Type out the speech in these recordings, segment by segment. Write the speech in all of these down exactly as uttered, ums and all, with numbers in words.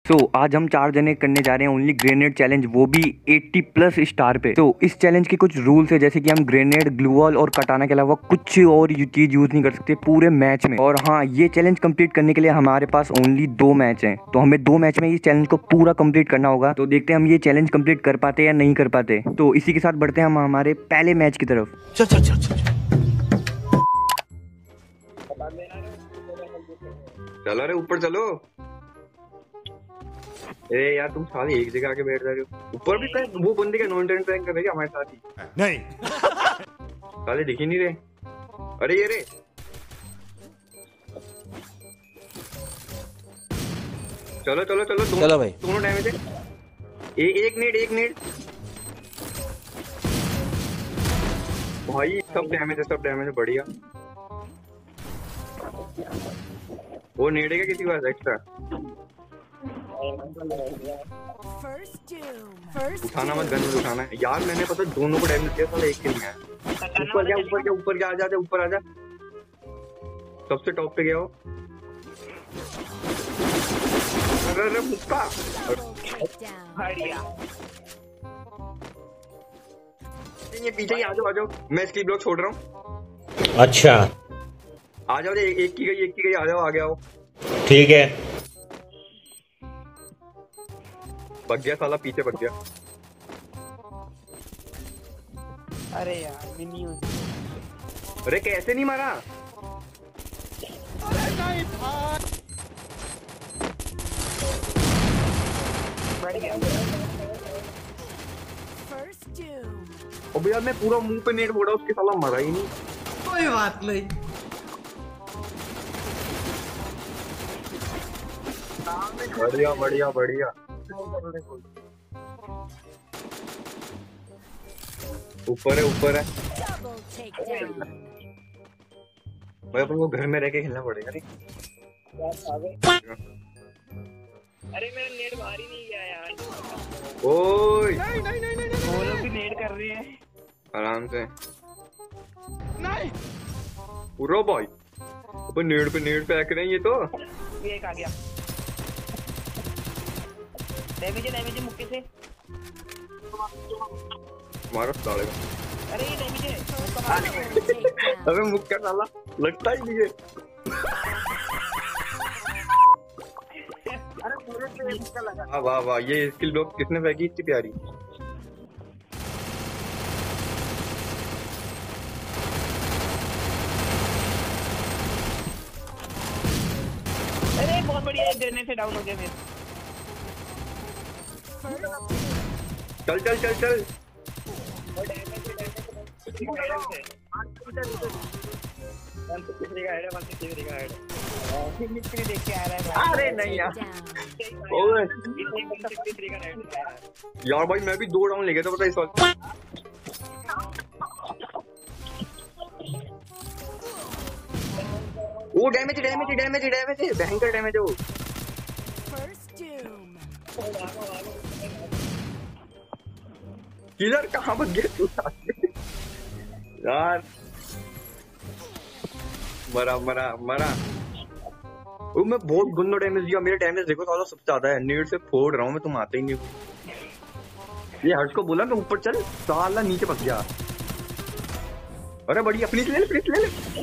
तो so, आज हम चार जने करने जा रहे हैं ओनली ग्रेनेड चैलेंज, वो भी अस्सी प्लस स्टार पे। तो इस चैलेंज के कुछ रूल्स है, जैसे कि हम ग्रेनेड, ग्लू वॉल और कटाना के अलावा कुछ और चीज यूज नहीं कर सकते पूरे मैच में। और हाँ, ये चैलेंज कंप्लीट करने के लिए हमारे पास ओनली दो मैच हैं, तो हमें दो मैच में इस चैलेंज को पूरा कंप्लीट करना होगा। तो देखते हैं हम ये चैलेंज कंप्लीट कर पाते या नहीं कर पाते। तो इसी के साथ बढ़ते हैं हम हमारे पहले मैच की तरफ। चल चल चल चल चलो रे ऊपर चलो। ए यार तुम साले एक जगह आके बैठ जा रहे हो। ऊपर भी कहीं वो बंदे का नॉन टर्न टैंक कर रहे हैं हमारे साथ ही। नहीं साले दिख ही नहीं रहे। अरे ये रे चलो चलो चलो दो, चलो भाई दोनों डैमेज है। ए, एक नेड एक नेड भाई, सब डैमेज है सब डैमेज है। बढ़िया। वो नेड है क्या किसी के पास एक्स्ट्रा? उठाना मत, गन उठाना है यार। मैंने पता दोनों को डैमेज दिया, साला एक के नहीं आया। ऊपर जा ऊपर जा ऊपर जा, आ जा ऊपर आ जा। सबसे टॉप पे गया हो। अरे अरे मुक्का ये पीछे ही आ जाओ आ जाओ। मैं इसकी ब्लॉक छोड़ रहा हूँ। अच्छा आ जाओ। एक, एक की गई एक की गई। आ जाओ आगे आओ। ठीक है। भाग गया साला, पीछे भाग गया। अरे यार मिनी। अरे कैसे नहीं मारा? अब यार मैं पूरा मुंह पे नेट फोड़ा, उसके साला मरा ही नहीं। कोई बात नहीं। बढ़िया बढ़िया बढ़िया। ऊपर है ऊपर है भाई। अपन को घर में रह के खेलना पड़ेगा। नहीं अरे मेरा नेट बाहर ही नहीं गया यार। ओए नहीं नहीं नहीं नहीं वो लोग भी नेट कर रहे हैं आराम से। नहीं पूरा भाई अपन नेट पे नेट पे आके रहे हैं। ये तो ये एक आ गया। डैमेज है डैमेज है मुक्के से मारो साले। अरे ये डैमेज है। अबे मुक्का साला लगता ही नहीं है। अरे पूरे से मुक्का लगा। वाह वाह वाह। ये स्किल ब्लॉक किसने फेंकी इतनी प्यारी? अरे बहुत बढ़िया। ग्रेनेड से डाउन हो गया मेरे। चल चल चल चल। अरे नहीं यार यार भाई मैं भी दो राउंड ले गया था पता इस वक्त। वो डैमेज डैमेज डैमेज डैमेज है, भयंकर डैमेज है वो। किलर कहाँ बच गया तू यार? मरा मरा मरा। ओ मैं बहुत गंदा डैमेज दिया। मेरे डैमेज देखो साला सबसे ज्यादा है। नेट से फोड़ रहा हूँ मैं, तुम आते ही नहीं हो। ये हर्ष को बोला मैं ऊपर चल, साला नीचे फंस गया। अरे बढ़िया। फिनिश ले ले फिनिश ले ले।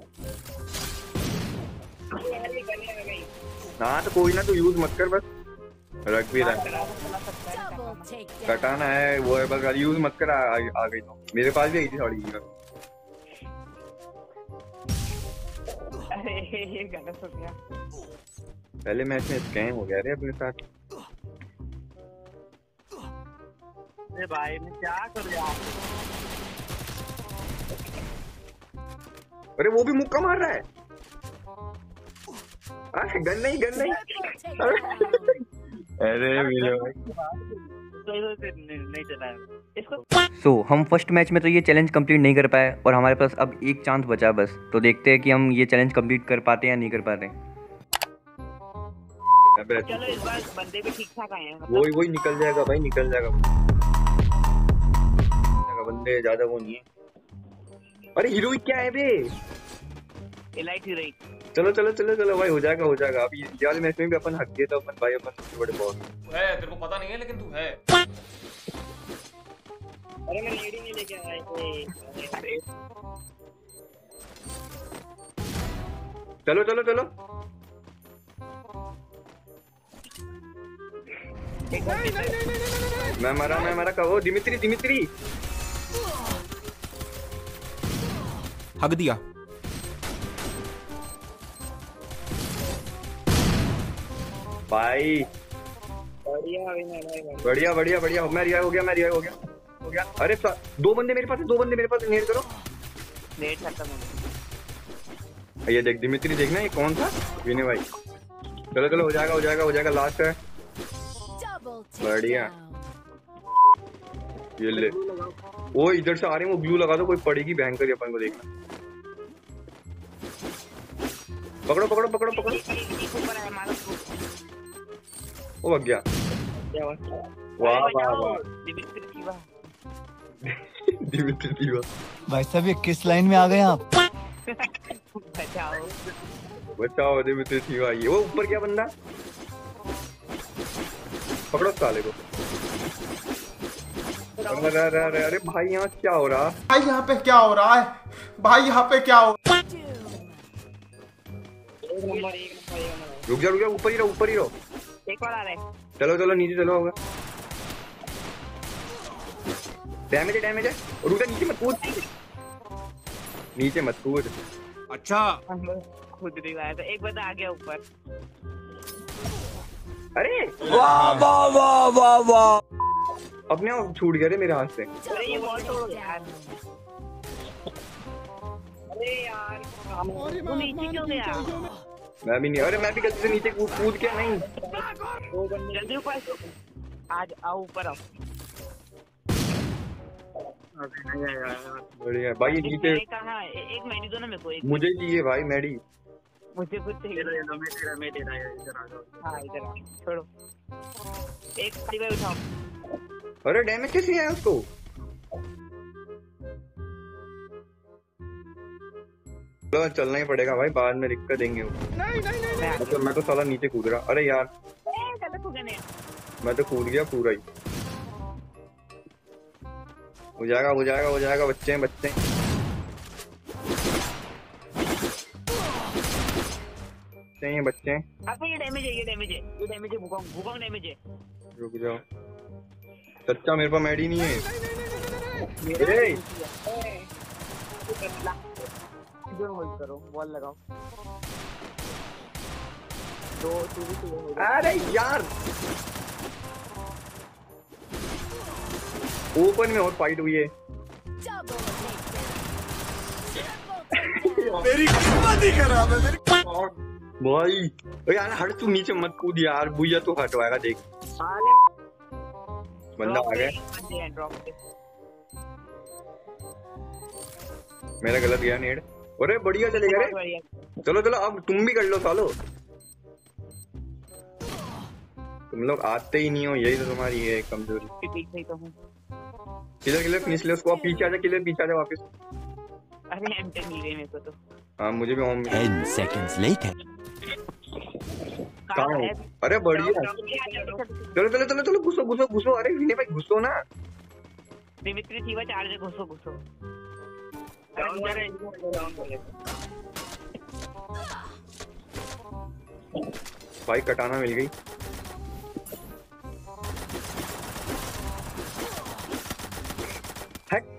हाँ तो कोई ना, तो यूज मत कर, बस रख भी रहा। कटाना है वो है, बस यूज मत कर। आ, आ गई तो मेरे पास भी आई थी थोड़ी। अरे ये गलत हो गया। पहले मैच में स्कैम हो गया रे अपने साथ। अरे भाई मैं क्या कर रहा हूँ? अरे वो भी मुक्का मार रहा है। अरे गन नहीं गन नहीं। अरे मेरे नहीं चला इसको। सो so, हम फर्स्ट मैच में तो ये चैलेंज कंप्लीट नहीं कर पाए और हमारे पास अब एक चांस बचा बस। तो देखते हैं कि हम ये चैलेंज कंप्लीट कर पाते हैं या नहीं कर पाते। चलो इस बार बंदे भी ठीक ठाक आए हैं। वही वही निकल जाएगा भाई, निकल जाएगा बंदे, ज्यादा वो नहीं है। अरे हीरोइक क्या है बे? Elite heroic. चलो चलो चलो चलो भाई, हो जाएगा हो जाएगा। अभी ये वाले मैच में भी अपन हक गए तो अपन भाई अपन सबसे बड़े बॉस है। तेरे को पता नहीं है लेकिन तू है। अरे मैं लेडी नहीं लेके आया ये। चलो चलो चलो। मैं मरा मैं मरा कहो दिमित्री दिमित्री हक दिया। भाई बढ़िया भाई, बढ़िया बढ़िया बढ़िया। मैं रिवाइव हो गया मैं रिवाइव हो गया हो गया। अरे दो बंदे मेरे पास है, दो बंदे मेरे पास। नेट करो। नेट खत्म हो गया। ये देख दिमित्री देखना, ये कौन था? विनय भाई। चलो चलो हो जाएगा हो जाएगा हो जाएगा। लास्ट है। बढ़िया। ये ले। वो इधर से आ रहे हैं, वो ग्लू लगा दो, कोई पड़ेगी भयंकर अपन को देखना। पकड़ो पकड़ो पकड़ो पकड़ो। वो भाग गया। वाह वाह वाह। दिमित्री दीवा। भाई साहब ये किस लाइन में आ गए आप? बचाओ बचाओ दिमित्री दीवा। ये वो ऊपर क्या बंदा? पकड़ो साले को। अरे अरे अरे अरे भाई यहाँ क्या हो रहा? भाई यहाँ पे क्या हो रहा है? भाई यहाँ पे क्या हो? एक नंबर एक नंबर एक नंबर। रुक जा रुक जा, ऊपर ही रहो ऊपर ही रहो। एक और आ रहा है। चलो चलो नीचे चलो। होगा डैमेज है डैमेज है। रुक जा, नीचे मत कूद, नीचे मत कूद। अच्छा खुद भी आया था। एक बंदा आ गया ऊपर। अरे वाह वाह वाह वाह वाह। अपने आप छूट गया रे मेरे हाथ से। अरे ये वॉल तोड़ गया यार। अरे यार तू नीचे क्यों गया? मैं भी नहीं। अरे मैं भी गलती से नीचे कूद कूद के नहीं। दो बंदे जल्दी ऊपर आज आओ ऊपर आओ। बढ़िया भाई। ये नीचे कहाँ? एक मैडी दो ना मेरे को। एक मुझे चाहिए भाई मैडी। मुझे कुछ चाहिए। हाँ इधर आ छोड़ो। एक गाड़ी में उठाओ। अरे डैमेज कैसे आया उसको? चलो चलना ही पड़ेगा भाई, बाद में दिक्कत देंगे वो। नहीं नहीं नहीं मतलब मैं तो साला नीचे कूद रहा। अरे यार मैं तो कूद गया पूरा ही। हो जाएगा हो जाएगा हो जाएगा। बच्चे हैं बच्चे हैं। बच्चे हैं बच्चे हैं। आपको ये डैमेज है ये डैमेज है ये डैमेज है। भूकंप भूकंप डैमेज है। रुक जाओ सच्चा, मेरे पास मैडी नहीं है। अरे जो होल्ड करो, बॉल लगाओ। दो टू भी टू। अरे यार ओपन में और फाइट हुई है। मेरी किस्मत ही खराब है। मेरी भाई अरे यार हट, तू नीचे मत कूद यार। भूया तो हटवाएगा देख। बंदा आ गया। मेरा गलत गया नेड। अरे बढ़िया चलेगा रे। चलो चलो अब तुम भी कर लो सालो। तुम लोग आते ही नहीं हो, यही तो तुम्हारी है कमजोरी। किलर किलर फिनिश ले उसको। पीछे आजा किलर, पीछे आजा वापस। अरे एमटे मिल गए मेरे को तो। हाँ मुझे भी होम। Ten seconds letter. कहाँ हो? अरे बढ़िया। चलो चलो चलो चलो घुसो घुसो घुसो। अरे विनय भाई घुसो ना। दिमित्री थी वो चार्ज घुसो घुसो। भाई कटाना मिल गई। हट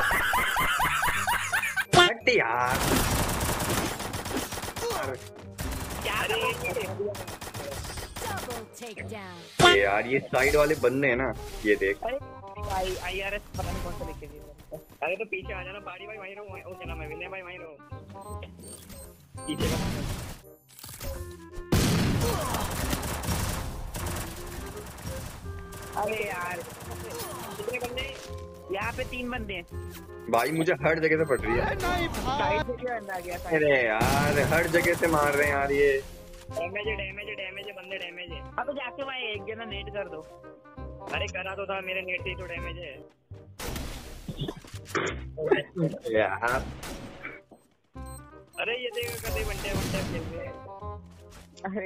हट यार। ये यार ये साइड वाले बंदे हैं ना, ये देख। आई आईआरएस पता नहीं कौन सा लेके दिया। अरे तो पीछे आ जाना। बाड़ी भाई वहीं रहो। ओ क्या नाम है? विनय भाई वहीं रहो। पीछे का अरे यार कितने बंदे? यहाँ पे तीन बंदे हैं भाई। मुझे हर जगह से पड़ रही है। साइड से क्या बंदा आ गया? अरे यार हर जगह से मार रहे हैं यार। ये डैमेज है डैमेज है डैमेज है। बंदे डैमेज है। अब तो जाके भाई एक जना नेट कर दो। अरे करा तो था, मेरे नेट से तो डैमेज है यार। अरे ये देखो कभी बंटे बंटे खेल रहे हैं। अरे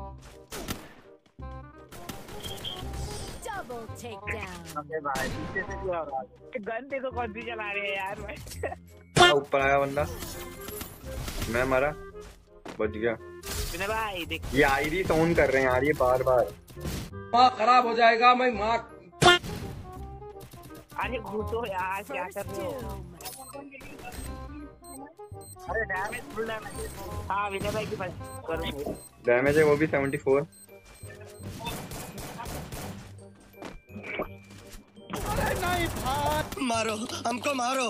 Double takedown. अबे भाई पीछे से क्या हो रहा है? गन देखो कौन सी चला रहे हैं यार भाई। हाँ, ऊपर आया बंदा, मैं मारा, बच गया। विनय भाई देख ये आईरी ऑन कर रहे हैं यार, ये बार बार। माँ खराब हो जाएगा मैं माँ। अरे घुसो यार क्या कर रहे हो? अरे डैमेज फुल डैमेज। हाँ विनय भाई की बात करो। डैमेज है वो भी सेवेंटी फोर। मारो हमको मारो।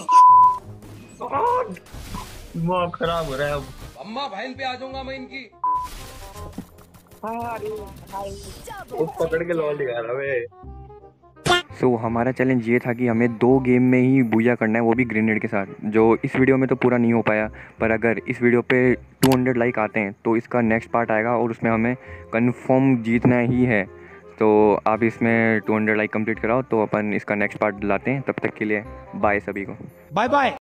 वो खराब हो रहा है अब। अम्मा बहन पे आ जाऊंगा मैं इनकी। हाँ अरे भाई वो पकड़ के लॉल दिखा रहा है। सो so, हमारा चैलेंज ये था कि हमें दो गेम में ही बूया करना है, वो भी ग्रेनेड के साथ। जो इस वीडियो में तो पूरा नहीं हो पाया, पर अगर इस वीडियो पे टू हंड्रेड लाइक आते हैं तो इसका नेक्स्ट पार्ट आएगा और उसमें हमें कंफर्म जीतना ही है। तो आप इसमें टू हंड्रेड लाइक कंप्लीट कराओ तो अपन इसका नेक्स्ट पार्ट लाते हैं। तब तक के लिए बाय सभी को। Bye bye.